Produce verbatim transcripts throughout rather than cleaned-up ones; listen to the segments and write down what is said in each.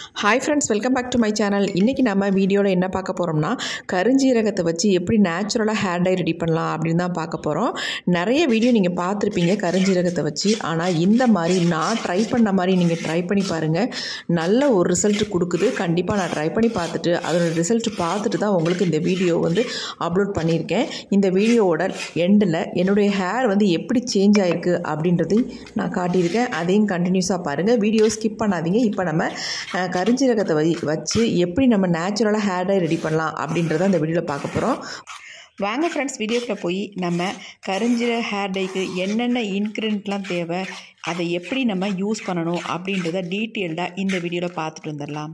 Hi friends, welcome back to my channel. இன்னைக்கு நம்ம வீடியோல என்ன பார்க்க போறோம்னா கருஞ்சீரகத்தை வச்சு எப்படி நேச்சுரலா ஹேர் டை ரெடி பண்ணலாம் அப்படினு தான் பார்க்க போறோம். நிறைய வீடியோ நீங்க பார்த்திருப்பீங்க கருஞ்சீரகத்தை வச்சு. ஆனா இந்த மாதிரி நான் ட்ரை பண்ண மாதிரி நீங்க ட்ரை பண்ணி பாருங்க. நல்ல ஒரு ரிசல்ட் கொடுக்குது. கண்டிப்பா நான் ட்ரை பண்ணி பார்த்துட்டு அதோட ரிசல்ட் பார்த்துட்டு தான் உங்களுக்கு இந்த வீடியோ வந்து அப்லோட் பண்ணியிருக்கேன். இந்த வீடியோவோட எண்டில் என்னுடைய ஹேர் வந்து எப்படி சேஞ்ச் ஆயிருக்கு அப்படின்றதை நான் காட்டியிருக்கேன். அதையும் கண்டினியூஸாக பாருங்கள். வீடியோ ஸ்கிப் பண்ணாதீங்க. இப்போ நம்ம கருஞ்சீரகத்தை வச்சு எப்படி நம்ம நேச்சுரலாக ஹேர் டை ரெடி பண்ணலாம் அப்படின்றத அந்த வீடியோவில் பார்க்க போகிறோம். வாங்க ஃப்ரெண்ட்ஸ், வீடியோக்குள்ளே போய் நம்ம கருஞ்சீரக ஹேர் டைக்கு என்னென்ன இன்க்ரீடியன்ட்லாம் தேவை, அதை எப்படி நம்ம யூஸ் பண்ணணும் அப்படின்றத டீட்டெயில்டாக இந்த வீடியோவில் பார்த்துட்டு வந்துடலாம்.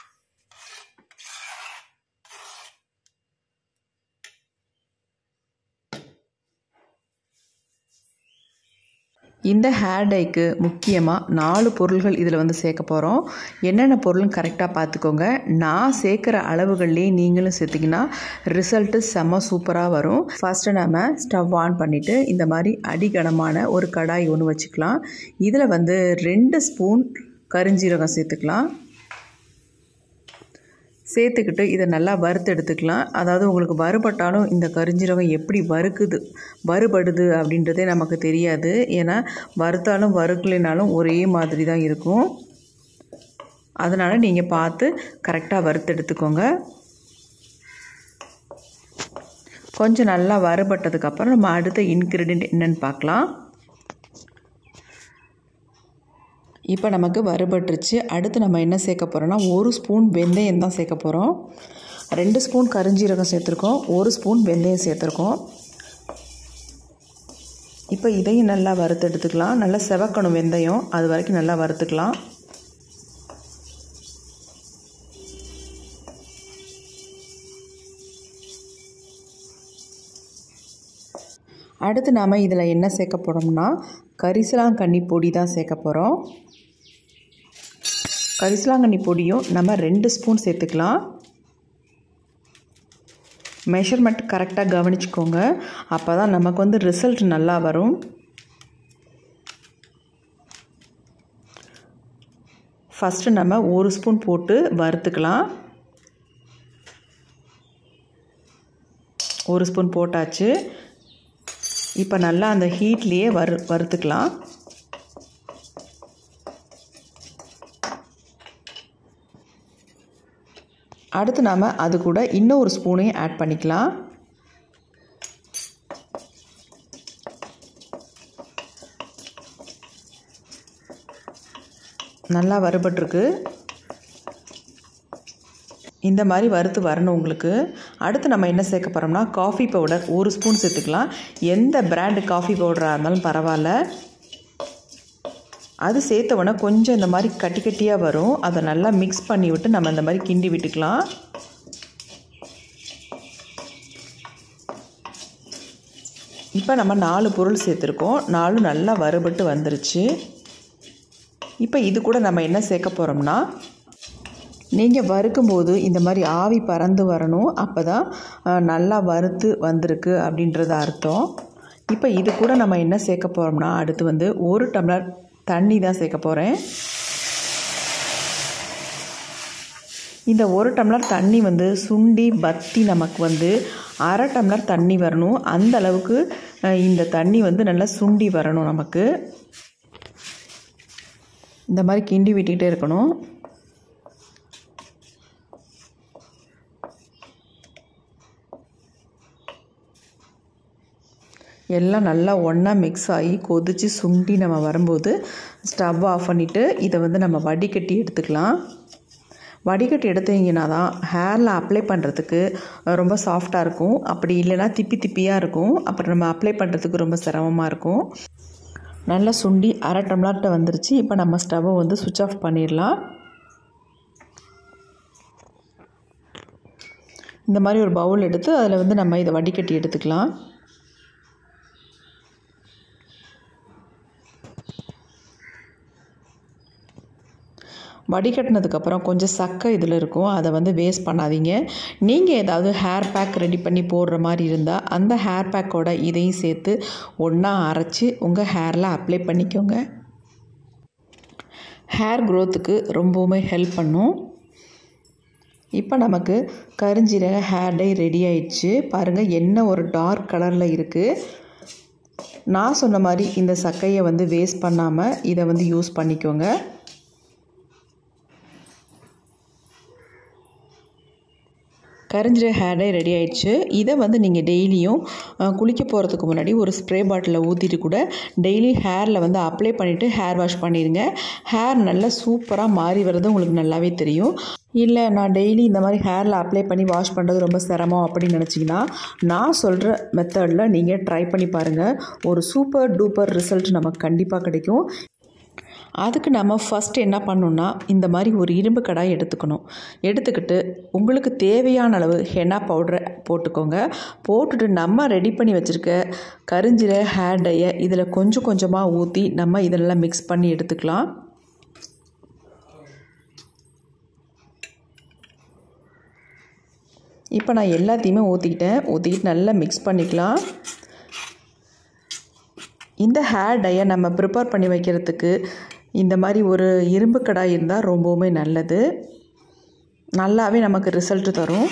இந்த ஹேர் டைக்கு முக்கியமாக நாலு பொருள்கள் இதில் வந்து சேர்க்க போகிறோம். என்னென்ன பொருள்னு கரெக்டாக பார்த்துக்கோங்க. நான் சேர்க்குற அளவுகள்லேயே நீங்களும் சேர்த்திங்கன்னா ரிசல்ட்டு செம்ம சூப்பராக வரும். ஃபஸ்ட்டு நம்ம ஸ்டவ் ஆன் பண்ணிவிட்டு இந்த மாதிரி அடிகனமான ஒரு கடாய் ஒன்று வச்சுக்கலாம். இதில் வந்து ரெண்டு ஸ்பூன் கருஞ்சீரகம் சேர்த்துக்கலாம். சேர்த்துக்கிட்டு இதை நல்லா வறுத்து எடுத்துக்கலாம். அதாவது உங்களுக்கு வறுபட்டாலும் இந்த கருஞ்சீரகம் எப்படி வறுக்குது வறுபடுது அப்படின்றதே நமக்கு தெரியாது. ஏன்னா வறுத்தாலும் வறுக்கலைனாலும் ஒரே மாதிரி தான் இருக்கும். அதனால் நீங்கள் பார்த்து கரெக்டாக வறுத்து எடுத்துக்கோங்க. கொஞ்சம் நல்லா வறுபட்டதுக்கப்புறம் நம்ம அடுத்த இன்க்ரீடியன்ட் என்னென்னு பார்க்கலாம். இப்போ நமக்கு வறுபட்டுருச்சு. அடுத்து நம்ம என்ன சேர்க்க போகிறோம்னா ஒரு ஸ்பூன் வெந்தயம் தான் சேர்க்க போகிறோம். ரெண்டு ஸ்பூன் கருஞ்சீரகம் சேர்த்துருக்கோம், ஒரு ஸ்பூன் வெந்தயம் சேர்த்துருக்கோம். இப்போ இதையும் நல்லா வறுத்து எடுத்துக்கலாம். நல்லா செவக்கணும் வெந்தயம், அது வரைக்கும் நல்லா வறுத்துக்கலாம். அடுத்து நாம் இதில் என்ன சேர்க்க போகிறோம்னா கரிசலாங்கண்ணி பொடி தான் சேர்க்க போகிறோம். கரிசலாங்கண்ணி பொடியும் நம்ம ரெண்டு ஸ்பூன் சேர்த்துக்கலாம். மெஷர்மெண்ட் கரெக்டாக கவனிச்சுக்கோங்க. அப்போ தான் நமக்கு வந்து ரிசல்ட் நல்லா வரும். ஃபஸ்ட்டு நம்ம ஒரு ஸ்பூன் போட்டு வறுத்துக்கலாம். ஒரு ஸ்பூன் போட்டாச்சு. இப்போ நல்லா அந்த ஹீட்லேயே வறு வறுத்துக்கலாம். அடுத்து நாம் அது கூட இன்னும் ஒரு ஸ்பூனையும் ஆட் பண்ணிக்கலாம். நல்லா வறுபட்டிருக்கு. இந்த மாதிரி வறுத்து வரணும் உங்களுக்கு. அடுத்து நம்ம என்ன சேர்க்க போகிறோம்னா காஃபி பவுடர் ஒரு ஸ்பூன் சேர்த்துக்கலாம். எந்த பிராண்டு காஃபி பவுடராக இருந்தாலும் பரவாயில்ல. அது சேர்த்தவொடனே கொஞ்சம் இந்த மாதிரி கட்டி கட்டியாக வரும். அதை நல்லா மிக்ஸ் பண்ணி விட்டு நம்ம இந்த மாதிரி கிண்டி விட்டுக்கலாம். இப்போ நம்ம நாலு பொருள் சேர்த்துருக்கோம். நாலு நல்லா வறுபட்டு வந்துருச்சு. இப்போ இது கூட நம்ம என்ன சேர்க்க போகிறோம்னா நீங்கள் வறுக்கும்போது இந்த மாதிரி ஆவி பறந்து வரணும். அப்போ தான் நல்லா வறுத்து வந்திருக்கு அப்படின்றது அர்த்தம். இப்போ இது கூட நம்ம என்ன சேர்க்க போகிறோம்னா அடுத்து வந்து ஒரு டம்ளர் தண்ணி தான் சேர்க்க போகிறேன். இந்த ஒரு டம்ளர் தண்ணி வந்து சுண்டி பத்தி நமக்கு வந்து அரை டம்ளர் தண்ணி வரணும். அந்த அளவுக்கு இந்த தண்ணி வந்து நல்லா சுண்டி வரணும். நமக்கு இந்த மாதிரி கிண்டி விட்டுக்கிட்டே இருக்கணும். எல்லாம் நல்லா ஒன்றா மிக்ஸ் ஆகி கொதித்து சுண்டி நம்ம வரும்போது ஸ்டவ் ஆஃப் பண்ணிவிட்டு இதை வந்து நம்ம வடிகட்டி எடுத்துக்கலாம். வடிகட்டி எடுத்தீங்கன்னா தான் ஹேரில் அப்ளை பண்ணுறதுக்கு ரொம்ப சாஃப்டாக இருக்கும். அப்படி இல்லைன்னா திப்பி திப்பியாக இருக்கும். அப்புறம் நம்ம அப்ளை பண்ணுறதுக்கு ரொம்ப சிரமமாக இருக்கும். நல்லா சுண்டி அரை டம்ளர்கிட்ட வந்துருச்சு. இப்போ நம்ம ஸ்டவ்வை வந்து சுவிட்ச் ஆஃப் பண்ணிடலாம். இந்த மாதிரி ஒரு பவுல் எடுத்து அதில் வந்து நம்ம இதை வடிகட்டி எடுத்துக்கலாம். வடிகட்டினதுக்கப்புறம் கொஞ்சம் சக்கை இதில் இருக்கும். அதை வந்து வேஸ்ட் பண்ணாதீங்க. நீங்கள் ஏதாவது ஹேர் பேக் ரெடி பண்ணி போடுற மாதிரி இருந்தால் அந்த ஹேர் பேக்கோட இதையும் சேர்த்து ஒன்றா அரைச்சி உங்கள் ஹேரில் அப்ளை பண்ணிக்கோங்க. ஹேர் க்ரோத்துக்கு ரொம்பவுமே ஹெல்ப் பண்ணும். இப்போ நமக்கு கருஞ்சீரக ஹேர் டை ரெடி ஆயிடுச்சு. பாருங்கள் என்ன ஒரு டார்க் கலரில் இருக்குது. நான் சொன்ன மாதிரி இந்த சக்கையை வந்து வேஸ்ட் பண்ணாமல் இதை வந்து யூஸ் பண்ணிக்கோங்க. கருஞ்சீரக ஹேர் டை ரெடி ஆயிடுச்சு. இதை வந்து நீங்கள் டெய்லியும் குளிக்க போகிறதுக்கு முன்னாடி ஒரு ஸ்ப்ரே பாட்டிலில் ஊற்றிட்டு கூட டெய்லி ஹேரில் வந்து அப்ளை பண்ணிவிட்டு ஹேர் வாஷ் பண்ணிடுங்க. ஹேர் நல்லா சூப்பராக மாறி வர்றது உங்களுக்கு நல்லாவே தெரியும். இல்லை நான் டெய்லி இந்த மாதிரி ஹேரில் அப்ளை பண்ணி வாஷ் பண்ணுறது ரொம்ப சிரமம் அப்படின்னு நினச்சிங்கன்னா நான் சொல்கிற மெத்தடில் நீங்கள் ட்ரை பண்ணி பாருங்கள். ஒரு சூப்பர் டூப்பர் ரிசல்ட் நமக்கு கண்டிப்பாக கிடைக்கும். அதுக்கு நம்ம ஃபஸ்ட்டு என்ன பண்ணணுன்னா இந்த மாதிரி ஒரு இரும்பு கடாய் எடுத்துக்கணும். எடுத்துக்கிட்டு உங்களுக்கு தேவையான அளவு ஹென்னா பவுடரை போட்டுக்கோங்க. போட்டுட்டு நம்ம ரெடி பண்ணி வச்சுருக்க கருஞ்சீரக ஹேர் டையை இதில் கொஞ்சம் கொஞ்சமாக ஊற்றி நம்ம இதெல்லாம் மிக்ஸ் பண்ணி எடுத்துக்கலாம். இப்போ நான் எல்லாத்தையுமே ஊற்றிக்கிட்டேன். ஊற்றிக்கிட்டு நல்லா மிக்ஸ் பண்ணிக்கலாம். இந்த ஹேர் டையை நம்ம ப்ரிப்பேர் பண்ணி வைக்கிறதுக்கு இந்த மாதிரி ஒரு இரும்பு கடாய் இருந்தால் ரொம்பவுமே நல்லது. நல்லாவே நமக்கு ரிசல்ட் தரும்.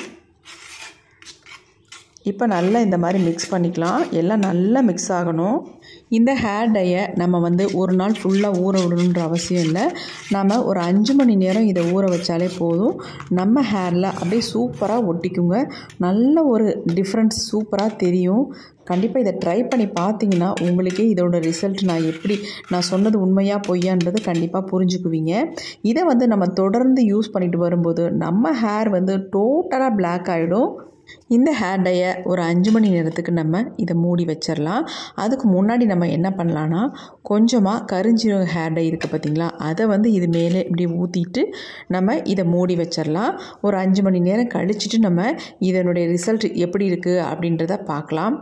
இப்போ நல்லா இந்த மாதிரி மிக்ஸ் பண்ணிக்கலாம். எல்லாம் நல்லா மிக்ஸ் ஆகணும். இந்த ஹேர் டையை நம்ம வந்து ஒரு நாள் ஃபுல்லாக ஊற விடணுன்ற அவசியம் இல்லை. நம்ம ஒரு அஞ்சு மணி நேரம் இதை ஊற வச்சாலே போதும். நம்ம ஹேரில் அப்படியே சூப்பராக ஒட்டிக்குங்க. நல்ல ஒரு டிஃப்ரென்ஸ் சூப்பராக தெரியும். கண்டிப்பாக இதை ட்ரை பண்ணி பார்த்தீங்கன்னா உங்களுக்கே இதோட ரிசல்ட் நான் எப்படி நான் சொன்னது உண்மையாக பொய்யான்றது கண்டிப்பாக புரிஞ்சுக்குவீங்க. இதை வந்து நம்ம தொடர்ந்து யூஸ் பண்ணிட்டு வரும்போது நம்ம ஹேர் வந்து டோட்டலாக பிளாக் ஆகிடும். இந்த ஹேர் டையை ஒரு அஞ்சு மணி நேரத்துக்கு நம்ம இதை மூடி வச்சிடலாம். அதுக்கு முன்னாடி நம்ம என்ன பண்ணலான்னா கொஞ்சமாக கருஞ்சீரக ஹேர் டை இருக்குது பார்த்திங்களா, அதை வந்து இது மேலே இப்படி ஊற்றிட்டு நம்ம இதை மூடி வச்சிடலாம். ஒரு அஞ்சு மணி நேரம் கழிச்சிட்டு நம்ம இதனுடைய ரிசல்ட் எப்படி இருக்குது அப்படின்றத பார்க்கலாம்.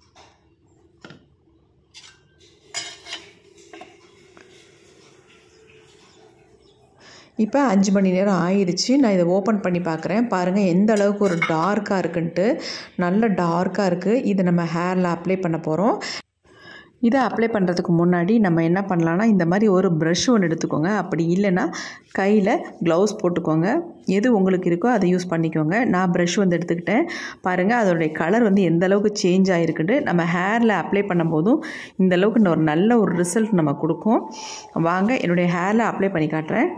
இப்போ அஞ்சு மணி நேரம் ஆயிடுச்சு. நான் இதை ஓப்பன் பண்ணி பார்க்குறேன். பாருங்கள் எந்த அளவுக்கு ஒரு டார்க்காக இருக்குன்ட்டு. நல்ல டார்க்காக இருக்குது. இதை நம்ம ஹேரில் அப்ளை பண்ண போகிறோம். இதை அப்ளை பண்ணுறதுக்கு முன்னாடி நம்ம என்ன பண்ணலான்னா இந்த மாதிரி ஒரு ப்ரஷ் ஒன்று எடுத்துக்கோங்க. அப்படி இல்லைன்னா கையில் க்ளவுஸ் போட்டுக்கோங்க. எது உங்களுக்கு இருக்கோ அதை யூஸ் பண்ணிக்கோங்க. நான் ப்ரஷ் வந்து எடுத்துக்கிட்டேன். பாருங்கள் அதோடைய கலர் வந்து எந்த அளவுக்கு சேஞ்ச் ஆகிருக்குன்ட்டு. நம்ம ஹேரில் அப்ளை பண்ணும்போதும் இந்த அளவுக்கு ஒரு நல்ல ஒரு ரிசல்ட் நம்ம கொடுக்கும். வாங்க என்னுடைய ஹேரில் அப்ளை பண்ணி காட்டுறேன்.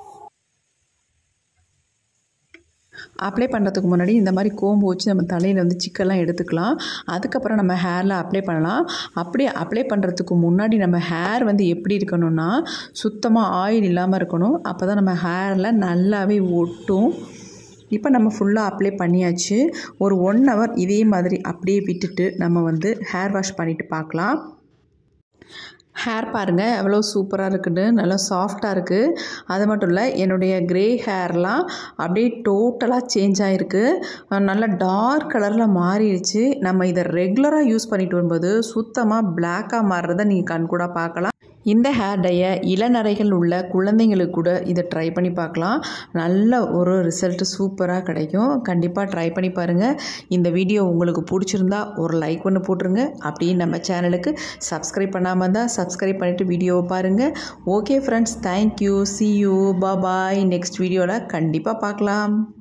அப்ளை பண்ணுறதுக்கு முன்னாடி இந்த மாதிரி கோம்பு வச்சு நம்ம தலையில் வந்து சிக்கெல்லாம் எடுத்துக்கலாம். அதுக்கப்புறம் நம்ம ஹேரில் அப்ளை பண்ணலாம். அப்படியே அப்ளை பண்ணுறதுக்கு முன்னாடி நம்ம ஹேர் வந்து எப்படி இருக்கணும்னா சுத்தமாக ஆயில் இல்லாமல் இருக்கணும். அப்போ தான் நம்ம ஹேரில் நல்லாவே ஒட்டும். இப்போ நம்ம ஃபுல்லாக அப்ளை பண்ணியாச்சு. ஒரு ஒன் ஹவர் இதே மாதிரி அப்படியே விட்டுட்டு நம்ம வந்து ஹேர் வாஷ் பண்ணிவிட்டு பார்க்கலாம். ஹேர் பாருங்கள் எவ்வளோ சூப்பராக இருக்குன்னு, நல்லா சாஃப்டாக இருக்குது. அது மட்டும் இல்லை என்னுடைய க்ரே ஹேர்லாம் அப்படியே டோட்டலாக சேஞ்ச் ஆகிருக்கு. நல்லா டார்க் கலரில் மாறிடுச்சு. நம்ம இதை ரெகுலராக யூஸ் பண்ணிட்டு வரும்போது சுத்தமாக பிளாக்காக மாறுறதை நீங்கள் கண்கூட பார்க்கலாம். இந்த ஹேர் டையை இளநரைகள் உள்ள குழந்தைங்களுக்கு கூட இதை ட்ரை பண்ணி பார்க்கலாம். நல்ல ஒரு ரிசல்ட் சூப்பராக கிடைக்கும். கண்டிப்பாக ட்ரை பண்ணி பாருங்கள். இந்த வீடியோ உங்களுக்கு பிடிச்சிருந்தா ஒரு லைக் ஒன்று போட்டுருங்க. அப்படியே நம்ம சேனலுக்கு சப்ஸ்கிரைப் பண்ணாமல் இருந்தால் சப்ஸ்கிரைப் பண்ணிவிட்டு வீடியோவை பாருங்கள். Okay friends, thank you, see you, bye. Next வீடியோவில் கண்டிப்பாக பார்க்கலாம்.